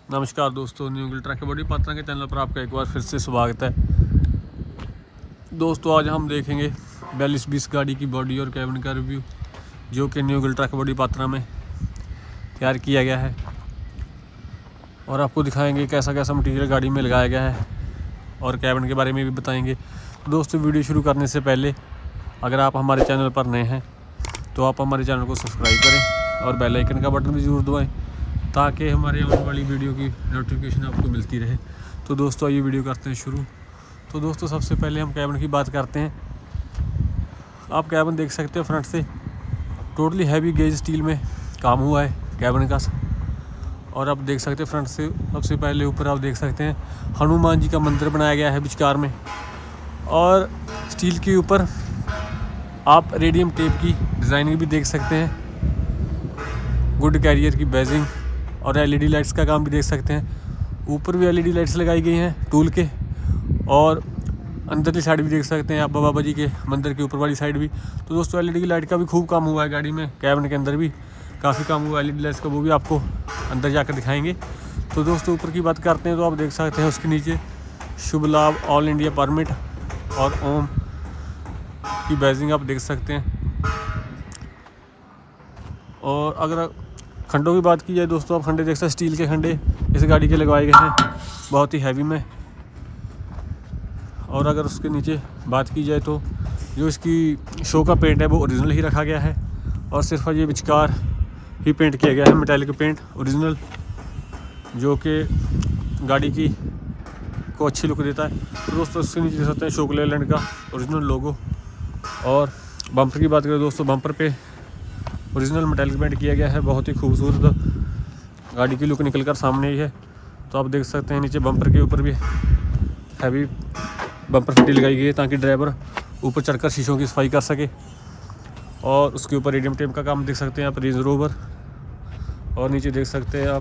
नमस्कार दोस्तों, new Gill truck body Patra के चैनल पर आपका एक बार फिर से स्वागत है। दोस्तों आज हम देखेंगे 4220 गाड़ी की बॉडी और कैबिन का रिव्यू, जो कि new Gill truck body Patra में तैयार किया गया है, और आपको दिखाएंगे कैसा कैसा मटेरियल गाड़ी में लगाया गया है और कैबिन के बारे में भी बताएंगे। दोस्तों वीडियो शुरू करने से पहले अगर आप हमारे चैनल पर नए हैं तो आप हमारे चैनल को सब्सक्राइब करें और बेल आइकन का बटन भी ज़रूर दबाएँ, ताकि हमारे आने वाली वीडियो की नोटिफिकेशन आपको मिलती रहे। तो दोस्तों आइए वीडियो करते हैं शुरू। तो दोस्तों सबसे पहले हम कैबिन की बात करते हैं। आप कैबिन देख सकते हो फ्रंट से टोटली हैवी गेज स्टील में काम हुआ है कैबिन का, और आप देख सकते हैं फ्रंट से सबसे पहले ऊपर आप देख सकते हैं हनुमान जी का मंदिर बनाया गया है विचकार में, और स्टील के ऊपर आप रेडियम टेप की डिज़ाइनिंग भी देख सकते हैं, गुड कैरियर की बैजिंग और एलईडी लाइट्स का काम भी देख सकते हैं। ऊपर भी एलईडी लाइट्स लगाई गई हैं टूल के, और अंदर की साइड भी देख सकते हैं आप बाबा जी के मंदिर के ऊपर वाली साइड भी। तो दोस्तों एलईडी की लाइट का भी खूब काम हुआ है गाड़ी में, कैबिन के अंदर भी काफ़ी काम हुआ है एलईडी लाइट्स का, वो भी आपको अंदर जाकर दिखाएंगे। तो दोस्तों ऊपर की बात करते हैं तो आप देख सकते हैं उसके नीचे शुभ लाभ ऑल इंडिया परमिट और ओम की बैजिंग आप देख सकते हैं। और अगर खंडों की बात की जाए दोस्तों, आप खंडे देख सकते हैं, स्टील के खंडे इस गाड़ी के लगवाए गए हैं बहुत ही हैवी में। और अगर उसके नीचे बात की जाए तो जो इसकी शो का पेंट है वो ओरिजिनल ही रखा गया है, और सिर्फ ये विचकार ही पेंट किया गया है मेटालिक पेंट ओरिजिनल, जो कि गाड़ी की को अच्छी लुक देता है। तो दोस्तों इसके नीचे देख सकते हैं अशोक लेलैंड का ओरिजिनल लोगो। और बम्पर की बात करें दोस्तों, बम्पर पे ओरिजिनल मेटालिक पेंट किया गया है, बहुत ही खूबसूरत गाड़ी की लुक निकल कर सामने ही है। तो आप देख सकते हैं नीचे बम्पर के ऊपर भी हैवी बम्पर फटी लगाई गई है, ताकि ड्राइवर ऊपर चढ़कर शीशों की सफाई कर सके। और उसके ऊपर रेडियम टेप का काम देख सकते हैं आप, रेंज रोवर। और नीचे देख सकते हैं आप,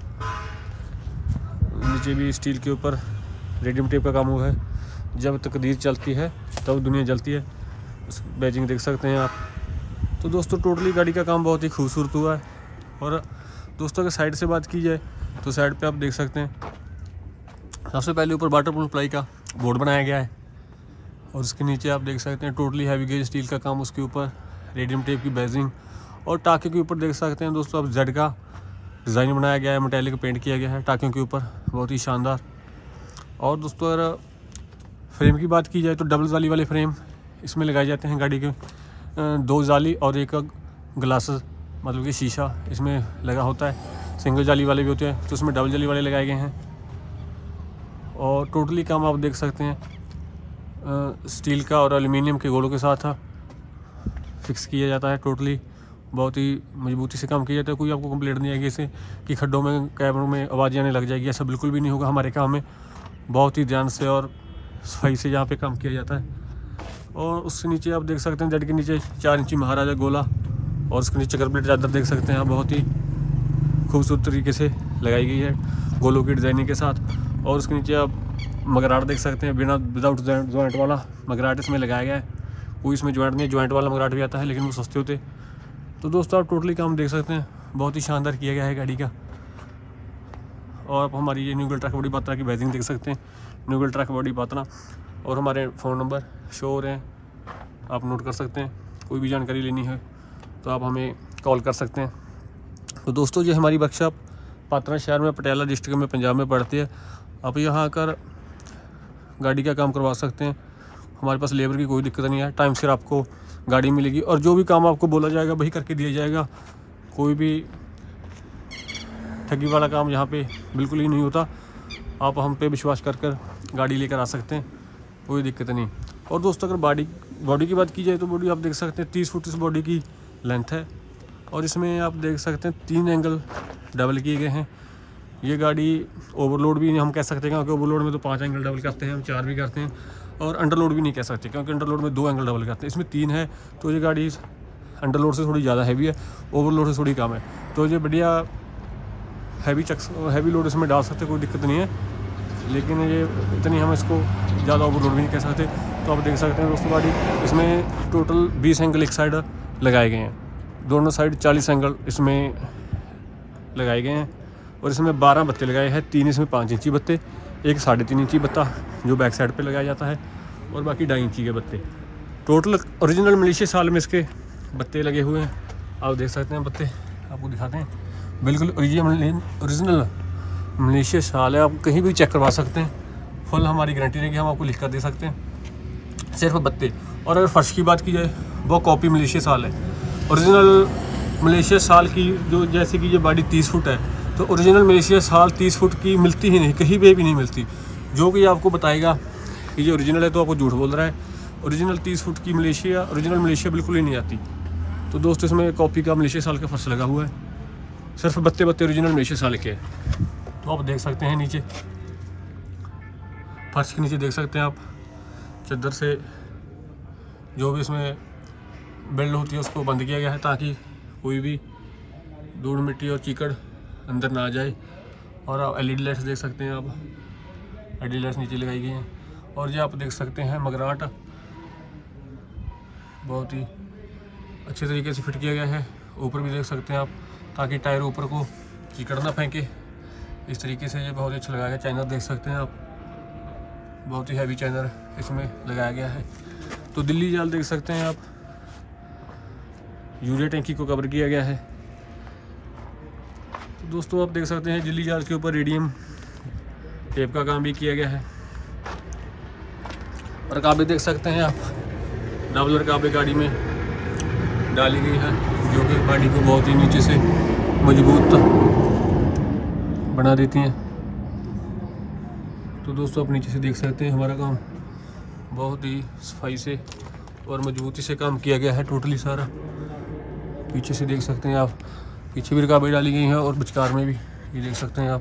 नीचे भी स्टील के ऊपर रेडियम टेप का काम हुआ है, जब तकदीर चलती है तब दुनिया जलती है, उस बैजिंग देख सकते हैं आप। तो दोस्तों टोटली गाड़ी का काम बहुत ही खूबसूरत हुआ है। और दोस्तों अगर साइड से बात की जाए तो साइड पे आप देख सकते हैं सबसे पहले ऊपर वाटर प्रूफ प्लाई का बोर्ड बनाया गया है, और उसके नीचे आप देख सकते हैं टोटली हैवी गेज स्टील का काम, उसके ऊपर रेडियम टेप की बैजिंग, और टाँके के ऊपर देख सकते हैं दोस्तों आप जेड का डिज़ाइन बनाया गया है, मेटालिक पेंट किया गया है टाँकियों के ऊपर, बहुत ही शानदार। और दोस्तों अगर फ्रेम की बात की जाए तो डबल जाली वाले फ्रेम इसमें लगाए जाते हैं गाड़ी के, 2 जाली और 1 ग्लासेस मतलब कि शीशा इसमें लगा होता है। सिंगल जाली वाले भी होते हैं तो उसमें डबल जाली वाले लगाए गए हैं। और टोटली काम आप देख सकते हैं स्टील का और एल्युमिनियम के गोलों के साथ फिक्स किया जाता है। टोटली बहुत ही मजबूती से काम किया जाता है, कोई आपको कंप्लेंट नहीं आएगी इसे कि खड्डों में कैबिन में आवाज़ आने लग जाएगी, ऐसा बिल्कुल भी नहीं होगा। हमारे काम में बहुत ही ध्यान से और सफाई से यहाँ पे काम किया जाता है। और उसके नीचे आप देख सकते हैं जेड के नीचे 4 इंची महाराजा गोला, और उसके नीचे चक्कर प्लेट चादर देख सकते हैं आप, बहुत ही खूबसूरत तरीके से लगाई गई है गोलों की डिज़ाइनिंग के साथ। और उसके नीचे आप मगराट देख सकते हैं, बिना विदाउट जॉइंट वाला मगराट इसमें लगाया गया है। कोई इसमें जॉइंट नहीं, जॉइंट वाला मगराट भी आता है लेकिन वो सस्ते होते। तो दोस्तों आप टोटली काम देख सकते हैं, बहुत ही शानदार किया गया है गाड़ी का। और आप हमारी ये new Gill truck body Patra की बैजिंग देख सकते हैं, new Gill truck body Patra, और हमारे फ़ोन नंबर शो हो रहे हैं, आप नोट कर सकते हैं। कोई भी जानकारी लेनी है तो आप हमें कॉल कर सकते हैं। तो दोस्तों ये हमारी वर्कशॉप पात्रा शहर में पटियाला डिस्ट्रिक्ट में पंजाब में पड़ती है। आप यहाँ आकर गाड़ी का काम करवा सकते हैं, हमारे पास लेबर की कोई दिक्कत नहीं है, टाइम से आपको गाड़ी मिलेगी, और जो भी काम आपको बोला जाएगा वही करके दिया जाएगा। कोई भी ठगी वाला काम यहाँ पे बिल्कुल ही नहीं होता। आप हम पे विश्वास कर गाड़ी लेकर आ सकते हैं, कोई दिक्कत नहीं। और दोस्तों अगर बॉडी की बात की जाए तो बॉडी आप देख सकते हैं 30 फुट इस बॉडी की लेंथ है, और इसमें आप देख सकते हैं 3 एंगल डबल किए गए हैं। ये गाड़ी ओवरलोड भी हम कह सकते हैं, क्योंकि ओवरलोड में तो 5 एंगल डबल करते हैं, हम 4 भी करते हैं। और अंडरलोड भी नहीं कह सकते, क्योंकि अंडरलोड में 2 एंगल डबल करते हैं, इसमें 3 है। तो ये गाड़ी अंडरलोड से थोड़ी ज़्यादा हैवी है, ओवरलोड से थोड़ी कम है। तो ये बढ़िया हैवी लोड इसमें डाल सकते, कोई दिक्कत नहीं है, लेकिन ये इतनी हम इसको ज़्यादा ओवरलोड भी नहीं कह सकते। तो आप देख सकते हैं दोस्तों गाड़ी इसमें टोटल 20 एंगल एक साइड लगाए गए हैं, दोनों साइड 40 एंगल इसमें लगाए गए हैं। और इसमें 12 बत्ते लगाए हैं। 3 इसमें 5 इंची बत्ते, एक 3.5 इंची बत्ता जो बैक साइड पे लगाया जाता है, और बाकी 2.5 इंची के बत्ते। टोटल ओरिजिनल मलेशिया साल में इसके बत्ते लगे हुए हैं। आप देख सकते हैं बत्ते, आपको दिखाते हैं, बिल्कुल ओरिजिनल मलेशिया साल है। आप कहीं भी चेक करवा सकते हैं, फुल हमारी गारंटी रहेगी, हम आपको लिख कर दे सकते हैं। सिर्फ बत्ते। और अगर फ़र्श की बात की जाए, वो कॉपी मलेशिया साल है। ओरिजिनल मलेशिया साल की जो, जैसे कि ये बॉडी 30 फुट है, तो ओरिजिनल मलेशिया साल 30 फुट की मिलती ही नहीं, कहीं भी नहीं मिलती। जो कि आपको बताएगा कि ये ओरिजिनल है तो आपको झूठ बोल रहा है। ओरिजिनल 30 फुट की मलेशिया, ओरिजिनल मलेशिया बिल्कुल ही नहीं आती। तो दोस्तों इसमें कॉपी का मलेशिया साल का फर्श लगा हुआ है, सिर्फ बत्ते ओरिजिनल मलेशिया साल के हैं। तो आप देख सकते हैं नीचे, फर्श के नीचे देख सकते हैं आप, चद्दर से जो भी इसमें बेल्ट होती है उसको बंद किया गया है, ताकि कोई भी धूल मिट्टी और चीकड़ अंदर ना आ जाए। और आप LED लाइट्स देख सकते हैं, आप LED लाइट्स नीचे लगाई गई हैं। और ये आप देख सकते हैं मगराट बहुत ही अच्छे तरीके से फिट किया गया है। ऊपर भी देख सकते हैं आप, ताकि टायर ऊपर को चीकड़ ना फेंके। इस तरीके से ये बहुत ही अच्छा लगाया गया। चाइनर देख सकते हैं आप, बहुत ही हैवी चाइनर इसमें लगाया गया है। तो दिल्ली जाल देख सकते हैं आप, यूरिया टैंकी को कवर किया गया है। तो दोस्तों आप देख सकते हैं दिल्ली जाल के ऊपर रेडियम टेप का काम भी किया गया है। और काबे देख सकते हैं आप, डबलर काबे गाड़ी में डाली गई है, जो कि गाड़ी को बहुत ही नीचे से मजबूत बना देती हैं। तो दोस्तों आप नीचे से देख सकते हैं हमारा काम बहुत ही सफाई से और मजबूती से काम किया गया है टोटली सारा। पीछे से देख सकते हैं आप, पीछे भी रकाबें डाली गई हैं और बिचकार में भी, ये देख सकते हैं आप।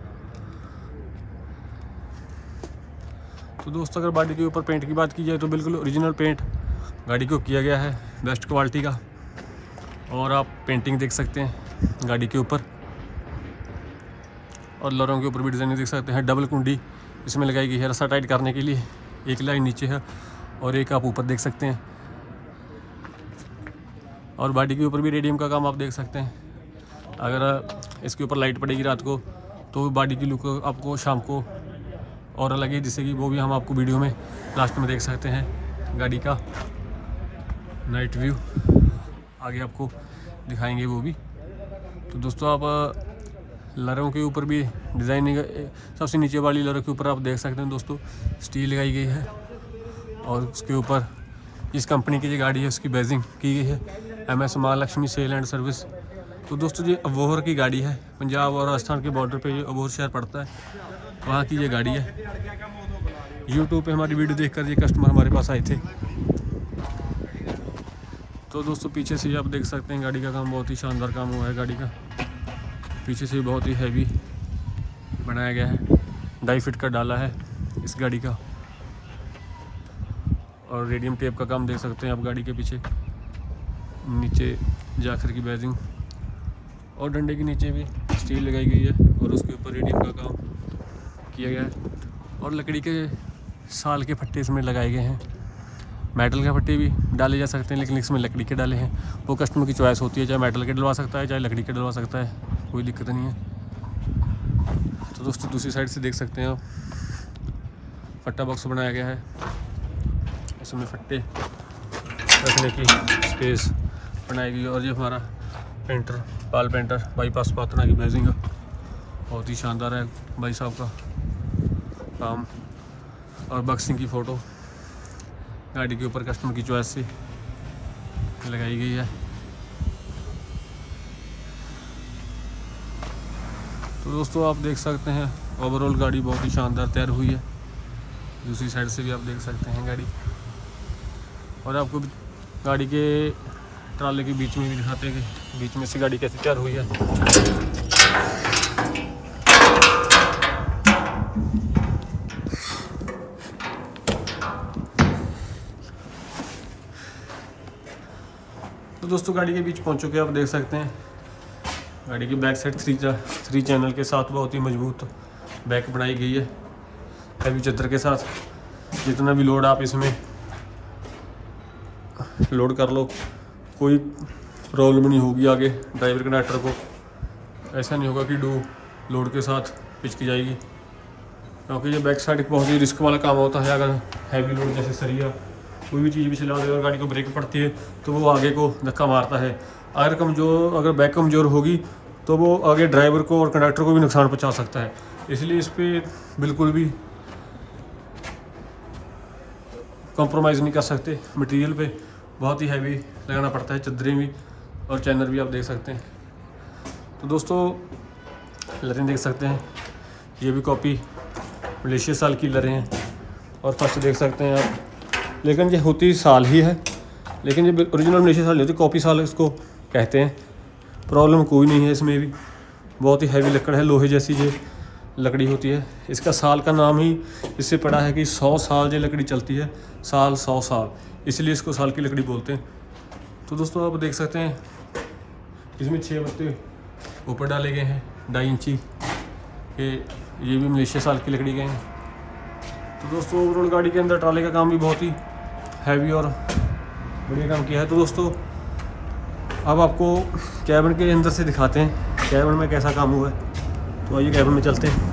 तो दोस्तों अगर गाड़ी के ऊपर पेंट की बात की जाए तो बिल्कुल ओरिजिनल पेंट गाड़ी को किया गया है, बेस्ट क्वालिटी का। और आप पेंटिंग देख सकते हैं गाड़ी के ऊपर, और लरों के ऊपर भी डिज़ाइन देख सकते हैं। डबल कुंडी इसमें लगाई गई है रस्सा टाइट करने के लिए, एक लाइन नीचे है और एक आप ऊपर देख सकते हैं। और बॉडी के ऊपर भी रेडियम का काम आप देख सकते हैं। अगर इसके ऊपर लाइट पड़ेगी रात को तो बॉडी की लुक आपको शाम को और अलग है, जिससे कि वो भी हम आपको वीडियो में लास्ट में देख सकते हैं। गाड़ी का नाइट व्यू आगे आपको दिखाएंगे वो भी। तो दोस्तों आप लरों के ऊपर भी डिज़ाइनिंग, सबसे नीचे वाली लरों के ऊपर आप देख सकते हैं दोस्तों स्टील लगाई गई है। और उसके ऊपर इस कंपनी की जो गाड़ी है उसकी बैजिंग की गई है, MS Mahalakshmi sale and service. तो दोस्तों ये अबोहर की गाड़ी है, पंजाब और राजस्थान के बॉर्डर पे ये अबोहर शहर पड़ता है, वहाँ की ये गाड़ी है। यूट्यूब पे हमारी वीडियो देखकर ये कस्टमर हमारे पास आए थे। तो दोस्तों पीछे से आप देख सकते हैं गाड़ी का काम बहुत ही शानदार काम हुआ है। गाड़ी का पीछे से बहुत ही हैवी बनाया गया है, 2.5 फीट का डाला है इस गाड़ी का। और रेडियम टेप का काम देख सकते हैं आप गाड़ी के पीछे, नीचे जाखर की बैजिंग, और डंडे के नीचे भी स्टील लगाई गई है और उसके ऊपर रेडियम का काम किया गया है। और लकड़ी के साल के फट्टे इसमें लगाए गए हैं। मेटल के फट्टे भी डाले जा सकते हैं, लेकिन इसमें लकड़ी के डाले हैं। वो कस्टमर की चॉइस होती है, चाहे मेटल के डलवा सकता है चाहे लकड़ी के डलवा सकता है, कोई दिक्कत नहीं है। तो दोस्तों दूसरी साइड से देख सकते हैं आप, फट्टा बॉक्स बनाया गया है, इसमें फट्टे रखने की स्पेस बनाई गई। और ये हमारा painter, Pal painter bypass Patna की बैजिंग है, बहुत ही शानदार है भाई साहब का काम। और बक्सिंग की फ़ोटो गाड़ी के ऊपर कस्टमर की चॉइस से लगाई गई है। तो दोस्तों आप देख सकते हैं ओवरऑल गाड़ी बहुत ही शानदार तैयार हुई है। दूसरी साइड से भी आप देख सकते हैं गाड़ी, और आपको गाड़ी के ट्राले के बीच में भी दिखाते हैं कि बीच में से गाड़ी कैसे तैयार हुई है। तो दोस्तों गाड़ी के बीच पहुंच चुके हैं, आप देख सकते हैं गाड़ी की बैक साइड 3 चैनल के साथ बहुत ही मजबूत बैक बनाई गई है, हैवी चद्दर के साथ। जितना भी लोड आप इसमें लोड कर लो, कोई प्रॉब्लम नहीं होगी आगे ड्राइवर कंडक्टर को। ऐसा नहीं होगा कि लोड के साथ पिच की जाएगी, क्योंकि ये बैक साइड बहुत ही रिस्क वाला काम होता है। अगर हैवी लोड जैसे सरिया कोई भी चीज़ भी चला दे और गाड़ी को ब्रेक पड़ती है तो वो आगे को धक्का मारता है। अगर बैक कमज़ोर होगी तो वो आगे ड्राइवर को और कंडक्टर को भी नुकसान पहुंचा सकता है। इसलिए इस पर बिल्कुल भी कॉम्प्रोमाइज़ नहीं कर सकते। मटेरियल पे बहुत ही हैवी लगाना पड़ता है, चद्दरें भी और चैनर भी आप देख सकते हैं। तो दोस्तों लरें देख सकते हैं, ये भी कॉपी मलेशिया साल की लरें हैं और फर्स्ट देख सकते हैं आप, लेकिन ये होती साल ही है, लेकिन ये ओरिजिनल मलेशिया साल नहीं होती, कॉपी साल इसको कहते हैं। प्रॉब्लम कोई नहीं है इसमें भी, बहुत ही हैवी लकड़ है, लोहे जैसी ये लकड़ी होती है। इसका साल का नाम ही इससे पड़ा है कि 100 साल ये लकड़ी चलती है, साल 100 साल, इसलिए इसको साल की लकड़ी बोलते हैं। तो दोस्तों आप देख सकते हैं इसमें 6 पत्ते ऊपर डाले गए हैं 2.5 इंची के, ये भी मलेशिया साल की लकड़ी के हैं। तो दोस्तों ओवरऑल गाड़ी के अंदर ट्राले का काम भी बहुत ही हैवी और बढ़िया काम किया है। तो दोस्तों अब आपको कैबिन के अंदर से दिखाते हैं कैबिन में कैसा काम हुआ है। तो आइए कैबिन में चलते हैं।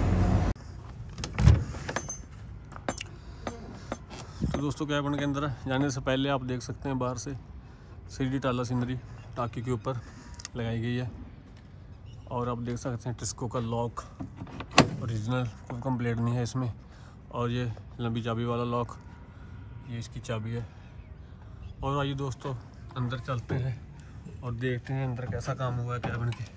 तो दोस्तों कैबिन के अंदर जाने से पहले आप देख सकते हैं बाहर से 3D टाला सीनरी टाकी के ऊपर लगाई गई है, और आप देख सकते हैं टिस्को का लॉक ओरिजिनल, कोई कंप्लेंट नहीं है इसमें। और ये लंबी चाबी वाला लॉक, ये इसकी चाबी है। और आइए दोस्तों अंदर चलते हैं और देखते हैं अंदर कैसा काम हुआ है कैबिन के।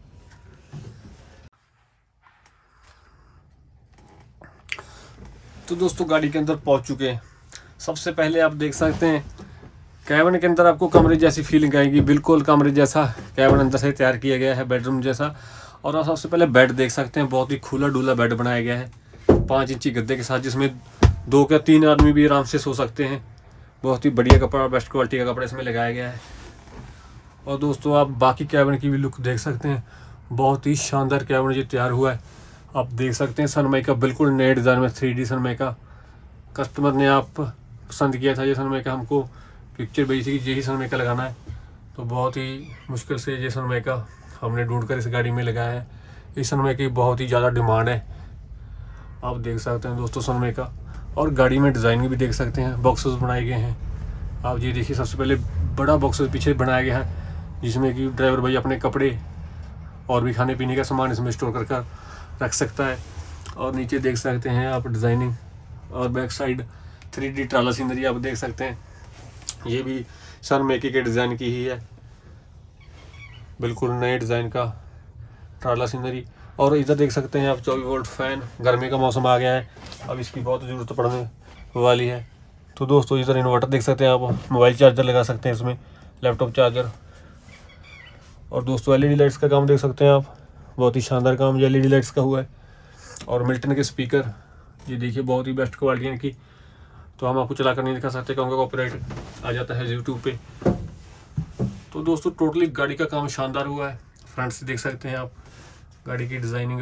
तो दोस्तों गाड़ी के अंदर पहुंच चुके हैं। सबसे पहले आप देख सकते हैं कैबिन के अंदर आपको कमरे जैसी फीलिंग आएगी, बिल्कुल कमरे जैसा कैबिन अंदर से तैयार किया गया है, बेडरूम जैसा। और आप सबसे पहले बेड देख सकते हैं, बहुत ही खुला डुला बेड बनाया गया है 5 इंची गद्दे के साथ, जिसमें 2 या 3 आदमी भी आराम से सो सकते हैं। बहुत ही बढ़िया कपड़ा, बेस्ट क्वालिटी का कपड़ा इसमें लगाया गया है। और दोस्तों आप बाकी कैबिन की भी लुक देख सकते हैं, बहुत ही शानदार कैबिन ये तैयार हुआ है। आप देख सकते हैं सनमाइका बिल्कुल नए डिज़ाइन में 3D सनमाइका, कस्टमर ने आप पसंद किया था ये सनमाइका, हमको पिक्चर भेजी थी कि यही सनमाइका लगाना है। तो बहुत ही मुश्किल से ये सनमाइका हमने ढूंढ कर इस गाड़ी में लगाया है। इस सनमाइका की बहुत ही ज़्यादा डिमांड है, आप देख सकते हैं दोस्तों सनमाइका। और गाड़ी में डिज़ाइन भी देख सकते हैं, बॉक्सेस बनाए गए हैं। आप ये देखिए सबसे पहले बड़ा बॉक्स पीछे बनाया गया है, जिसमें कि ड्राइवर भाई अपने कपड़े और भी खाने पीने का सामान इसमें स्टोर कर रख सकता है। और नीचे देख सकते हैं आप डिज़ाइनिंग, और बैक साइड 3D ट्राला सीनरी आप देख सकते हैं, ये भी सनमाइका के डिज़ाइन की ही है, बिल्कुल नए डिज़ाइन का ट्राला सीनरी। और इधर देख सकते हैं आप 24 वोल्ट फैन, गर्मी का मौसम आ गया है, अब इसकी बहुत ज़रूरत पड़ने वाली है। तो दोस्तों इधर इन्वर्टर देख सकते हैं आप, मोबाइल चार्जर लगा सकते हैं इसमें, लैपटॉप चार्जर। और दोस्तों LED लाइट्स का काम देख सकते हैं आप, बहुत ही शानदार काम ये LED लाइट्स का हुआ है। और मिल्टन के स्पीकर ये देखिए, बहुत ही बेस्ट क्वालिटी है इनकी। तो हम आपको चला कर नहीं दिखा सकते क्योंकि कॉपीराइट आ जाता है यूट्यूब पे। तो दोस्तों टोटली गाड़ी का काम शानदार हुआ है। फ्रंट से देख सकते हैं आप गाड़ी की डिज़ाइनिंग,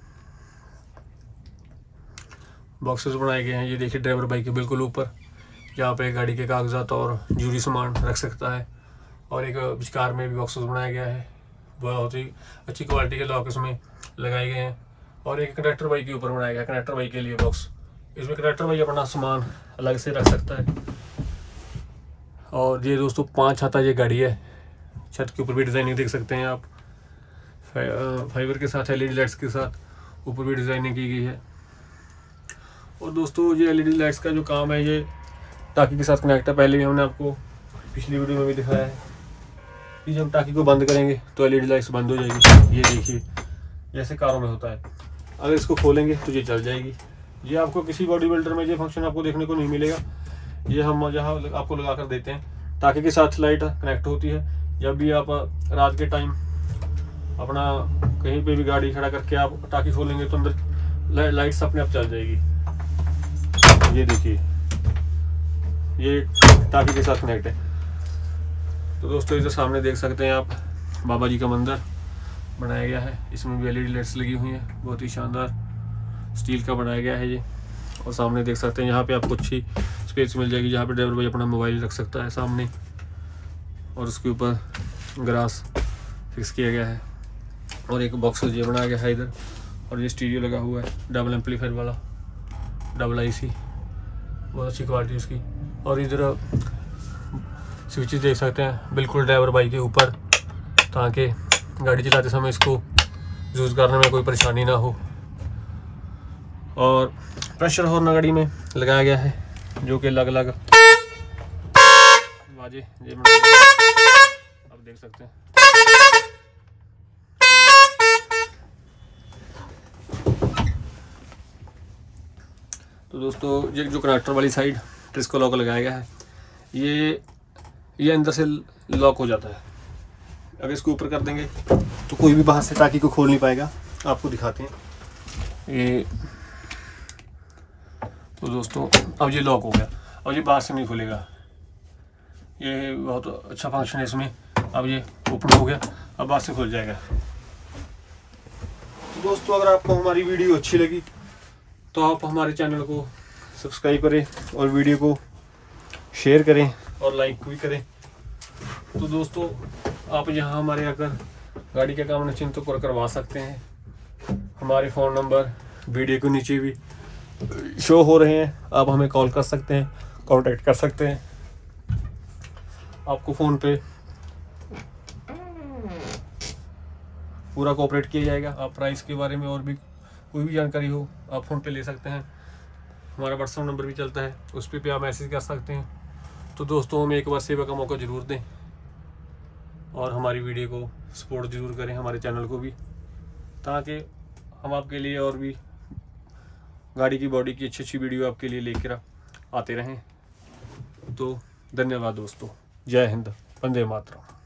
बॉक्सेस बनाए गए हैं, ये देखिए ड्राइवर बाइक के बिल्कुल ऊपर, यहाँ पे गाड़ी के कागजात और जरूरी सामान रख सकता है। और एक विचकार में भी बॉक्सेस बनाया गया है, बहुत ही अच्छी क्वालिटी के लॉक इसमें लगाए गए हैं। और एक कंडक्टर बाइक के ऊपर बनाया गया, कंडक्टर बाइक के लिए बॉक्स, इसमें कंडक्टर बाइक अपना सामान अलग से रख सकता है। और ये दोस्तों 5 छाता ये गाड़ी है, छत के ऊपर भी डिज़ाइनिंग देख सकते हैं आप, फाइबर के साथ LED लाइट्स के साथ ऊपर भी डिज़ाइनिंग की गई है। और दोस्तों ये LED लाइट्स का जो काम है ये टाकी के साथ कनेक्ट है, पहले भी हमने आपको पिछली वीडियो में भी दिखाया है कि जब टाकी को बंद करेंगे तो LED लाइट्स बंद हो जाएगी। ये देखिए जैसे कारों में होता है, अगर इसको खोलेंगे तो ये चल जाएगी। ये आपको किसी बॉडी बिल्डर में ये फंक्शन आपको देखने को नहीं मिलेगा, ये हम यहाँ आपको लगा कर देते हैं। टाकी के साथ लाइट कनेक्ट होती है, जब भी आप रात के टाइम अपना कहीं पे भी गाड़ी खड़ा करके आप टाकी खोलेंगे तो अंदर लाइट्स अपने आप चल जाएगी। ये देखिए ये टाकी के साथ कनेक्ट है। तो दोस्तों इधर सामने देख सकते हैं आप बाबा जी का मंदिर बनाया गया है, इसमें भी LED लाइट्स लगी हुई हैं, बहुत ही शानदार स्टील का बनाया गया है ये। और सामने देख सकते हैं यहाँ पे आपको अच्छी स्पेस मिल जाएगी, जहाँ पे ड्राइवर भाई अपना मोबाइल रख सकता है सामने, और उसके ऊपर ग्रास फिक्स किया गया है। और एक बॉक्स ये बना गया है इधर, और ये स्टीरियो लगा हुआ है डबल एम्पलीफायर वाला, डबल IC, बहुत अच्छी क्वालिटी इसकी। और इधर स्विचेस देख सकते हैं बिल्कुल ड्राइवर बाइक के ऊपर, ताकि गाड़ी चलाते समय इसको यूज़ करने में कोई परेशानी ना हो। और प्रेशर हॉर्न गाड़ी में लगाया गया है, जो कि अलग अलग बाजे ये आप देख सकते हैं। तो दोस्तों ये जो कनेक्टर वाली साइड ट्रिस्को लॉक लगाया गया है, ये अंदर से लॉक हो जाता है। अगर इसको ऊपर कर देंगे तो कोई भी बाहर से टाकी को खोल नहीं पाएगा। आपको दिखाते हैं ये। तो दोस्तों अब ये लॉक हो गया, अब ये बाहर से नहीं खुलेगा। ये बहुत अच्छा फंक्शन है इसमें। अब ये ओपन हो गया, अब बाहर से खुल जाएगा। तो दोस्तों अगर आपको हमारी वीडियो अच्छी लगी तो आप हमारे चैनल को सब्सक्राइब करें और वीडियो को शेयर करें और लाइक भी करें। तो दोस्तों आप यहाँ हमारे आकर गाड़ी का काम निश्चिंत तो करवा सकते हैं। हमारे फ़ोन नंबर वीडियो के नीचे भी शो हो रहे हैं, आप हमें कॉल कर सकते हैं, कांटेक्ट कर सकते हैं। आपको फ़ोन पे पूरा कोऑपरेट किया जाएगा। आप प्राइस के बारे में और भी कोई भी जानकारी हो आप फ़ोन पे ले सकते हैं। हमारा व्हाट्सएप नंबर भी चलता है, उस पे आप मैसेज कर सकते हैं। तो दोस्तों हमें एक बार सेवा का मौका ज़रूर दें और हमारी वीडियो को सपोर्ट ज़रूर करें, हमारे चैनल को भी, ताकि हम आपके लिए और भी गाड़ी की बॉडी की अच्छी वीडियो आपके लिए लेकर आते रहें। तो धन्यवाद दोस्तों। जय हिंद, वंदे मातरम।